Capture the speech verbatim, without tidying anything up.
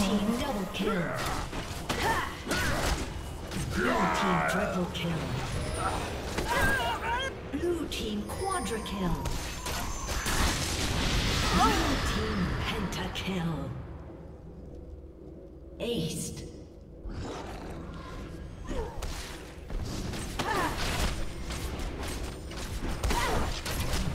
team double kill. Blue team triple kill. Blue team quadra kill. Blue team pentakill. Aced.